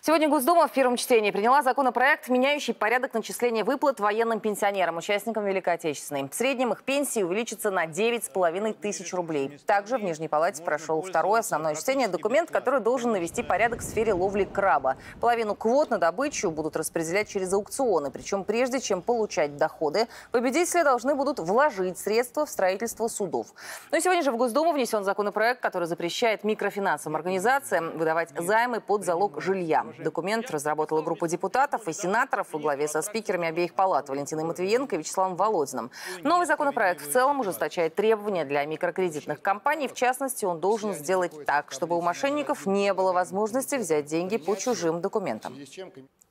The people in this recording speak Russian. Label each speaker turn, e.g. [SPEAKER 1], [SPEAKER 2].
[SPEAKER 1] Сегодня Госдума в первом чтении приняла законопроект, меняющий порядок начисления выплат военным пенсионерам, участникам Великой Отечественной. В среднем их пенсии увеличатся на 9,5 тысяч рублей. Также в Нижней Палате прошел второе основное чтение – документ, который должен навести порядок в сфере ловли краба. Половину квот на добычу будут распределять через аукционы. Причем прежде чем получать доходы, победители должны будут вложить средства в строительство судов. Но сегодня же в Госдуму внесен законопроект, который запрещает микрофинансовым организациям выдавать займы под залог жилья. Документ разработала группа депутатов и сенаторов во главе со спикерами обеих палат Валентиной Матвиенко и Вячеславом Володиным. Новый законопроект в целом ужесточает требования для микрокредитных компаний. В частности, он должен сделать так, чтобы у мошенников не было возможности взять деньги по чужим документам.